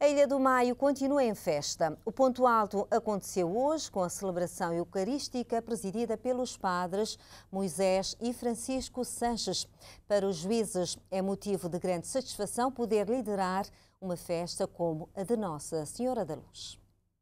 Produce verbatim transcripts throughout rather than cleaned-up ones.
A Ilha do Maio continua em festa. O ponto alto aconteceu hoje com a celebração eucarística presidida pelos padres Moisés e Francisco Sanches. Para os juízes é motivo de grande satisfação poder liderar uma festa como a de Nossa Senhora da Luz.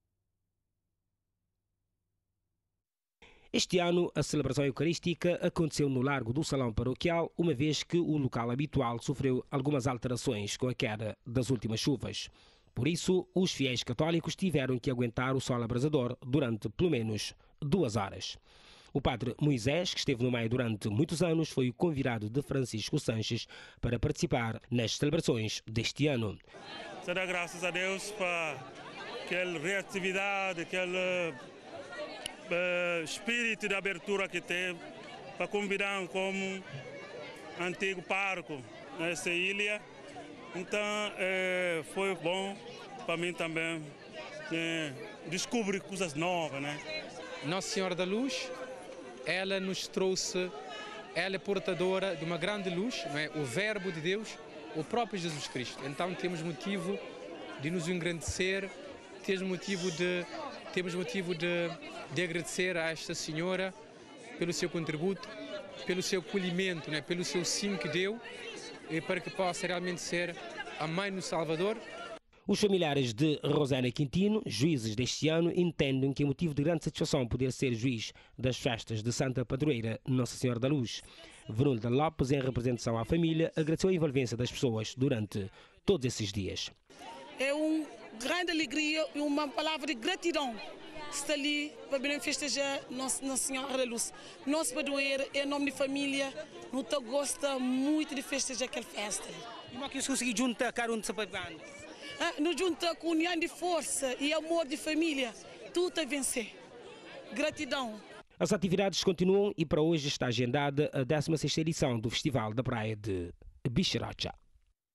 Este ano, a celebração eucarística aconteceu no Largo do Salão Paroquial, uma vez que o local habitual sofreu algumas alterações com a queda das últimas chuvas. Por isso, os fiéis católicos tiveram que aguentar o sol abrasador durante pelo menos duas horas. O padre Moisés, que esteve no meio durante muitos anos, foi o convidado de Francisco Sanches para participar nas celebrações deste ano. Só dá graças a Deus para aquela reatividade, aquele uh, espírito de abertura que teve para convidar como antigo parco nessa ilha. Então, é, foi bom para mim também é, descobrir coisas novas, né? Nossa Senhora da Luz, ela nos trouxe, ela é portadora de uma grande luz, não é? O Verbo de Deus, o próprio Jesus Cristo. Então temos motivo de nos engrandecer, temos motivo de, temos motivo de, de agradecer a esta Senhora pelo seu contributo, pelo seu acolhimento, não é? Pelo seu sim que deu, e para que possa realmente ser a mãe do Salvador. Os familiares de Rosana Quintino, juízes deste ano, entendem que é motivo de grande satisfação poder ser juiz das festas de Santa Padroeira Nossa Senhora da Luz. Verônica Lopes, em representação à família, agradeceu a envolvência das pessoas durante todos esses dias. É uma grande alegria e uma palavra de gratidão estar ali para bem festejar Nossa Senhora da Luz. Nossa Padroeira é nome de família, não gosta muito de festejar aquela festa. E como é que você conseguiu juntar cada um de sapatando? Ah, nos junta com união de força e amor de família, tudo a vencer. Gratidão. As atividades continuam e para hoje está agendada a décima sexta edição do Festival da Praia de Bixiracha.